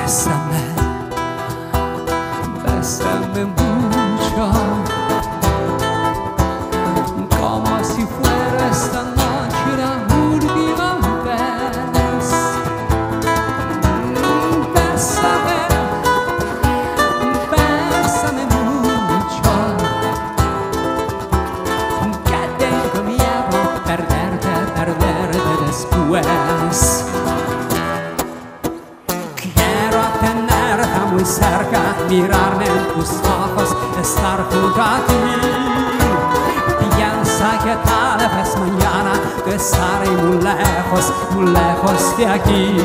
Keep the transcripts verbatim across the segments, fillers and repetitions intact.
Bésame, bésame mucho, como si fuera esta noche la última vez. Bésame, bésame mucho, que tengo miedo a perderte, perderte después. Muy cerca, mirarme en tus ojos, estar junto a ti. Piensa que tal vez mañana te estaré muy lejos, muy lejos de aquí.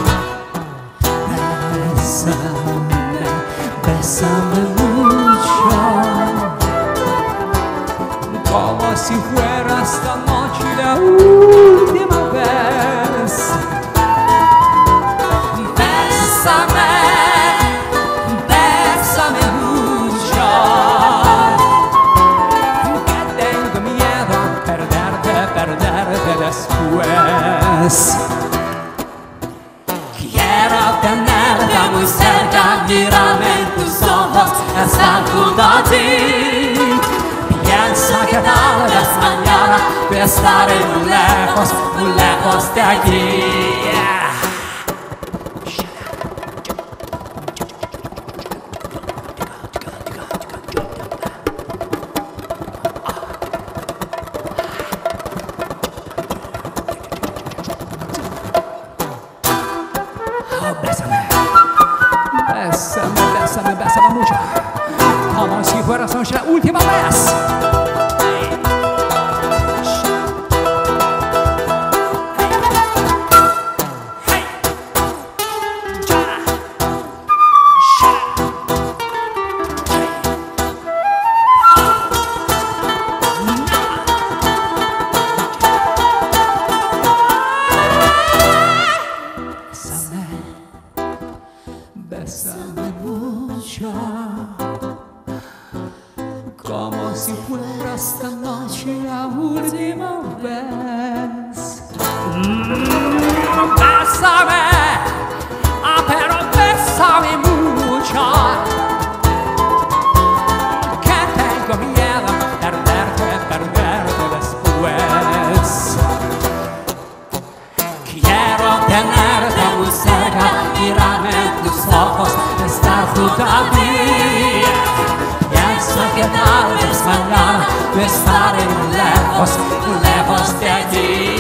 Bésame, bésame mucho, como si fuera esta noche la última vez. Bésame, después. Quiero tenerte muy cerca, mirarme en tus ojos, estar junto a ti. Piensa que tal vez mañana te estaré muy lejos, muy lejos de aquí. Bésame, bésame, bésame, bésame mucho, como si fuera la última vez. Bésame mucho, como si fuera esta noche la última vez. Mm, bésame, ah, pero bésame mucho, que tengo miedo a perderte, perderte después. Quiero tenerte muy cerca, mirarme en tus ojos, estar junto a ti. Pienso que tal vez mañana yo estaré muy lejos, lejos de aquí.